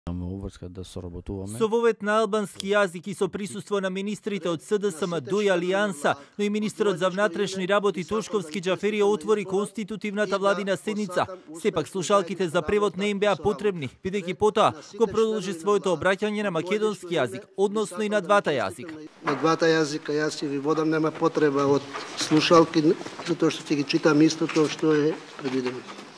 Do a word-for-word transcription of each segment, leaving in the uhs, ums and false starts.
да соработуваме. Со вовет на албански јазик и со присуство на министрите од СДСМ, ДУ и Алијанса, но и министерот за внатрешни работи Тошковски Џафери отвори конститутивната владина седница. Сепак слушалките за превод не им беа потребни, бидејќи потоа го продолжи своето обраќање на македонски јазик, односно и на двата јазика. На двата јазика јас ќе ви водам, нема потреба од слушалки, затоа што ќе ги читам исто тоа што е предвидено.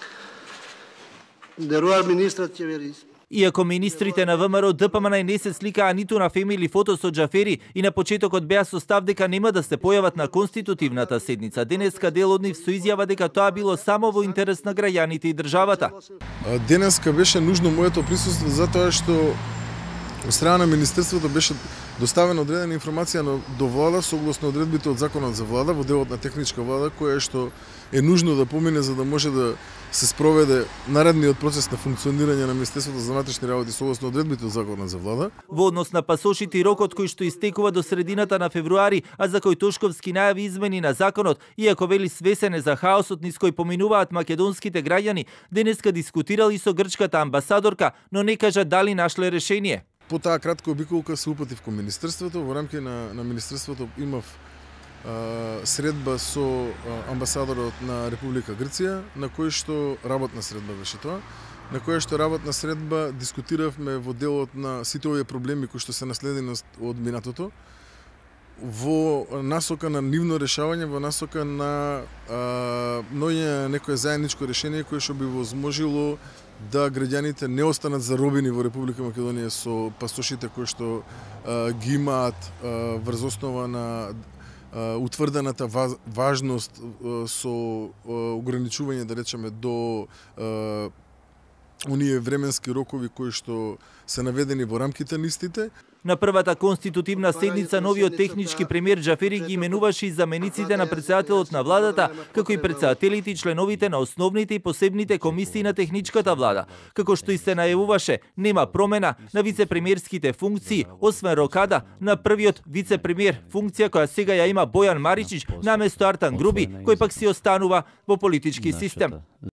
Деруар министрот ќе вери. Иако министрите на ВМРО ДПМН не се сликаа ниту на фемили фото со Џафери и на почетокот беа со став дека нема да се појават на конститутивната седница, денеска дел од нив со изјава дека тоа било само во интерес на граѓаните и државата. Денеска беше нужно моето присуство затоа што од страна на министерството беше доставена одредена информација до влада согласно одредбите од законот за влада во делот на техничка влада, која што е нужно да помине за да може да се спроведе наредниот процес на функционирање на Министерството за внатрешни работи согласно одредбите од законот за влада. Во однос на пасошите и рокот кој што истекува до средината на февруари, а за кој Тошковски најави измени на законот, иако вели свесен е за хаосот низ кој поминуваат македонските граѓани, денеска дискутирал и со грчката амбасадорка, но не кажа дали нашле решение. По таа кратка обиколка се упатив кон Министерството, во рамки на, на Министерството имав а, средба со а, амбасадорот на Република Грција, на кој што работна средба беше тоа, на која што работна средба дискутиравме во делот на сите овие проблеми кои што се наследени од минатото, во насока на нивно решавање, во насока на наоѓање на некое заедничко решение кое што би возможило да граѓаните не останат заробени во Република Македонија со пасошите кои што а, ги имаат а, врз основа на а, утврдената важност а, со а, ограничување, да речеме, до а, оние временски рокови кои што се наведени во рамките на истите. На првата конститутивна седница новиот технички премиер Џафери ги именуваше и замениците на председателот на владата, како и председателите и членовите на основните и посебните комисии на техничката влада. Како што и се најавуваше, нема промена на вице-премиерските функции, освен рокада на првиот вице-премиер, функција која сега ја има Бојан Маричич наместо Артан Груби, кој пак си останува во политички систем.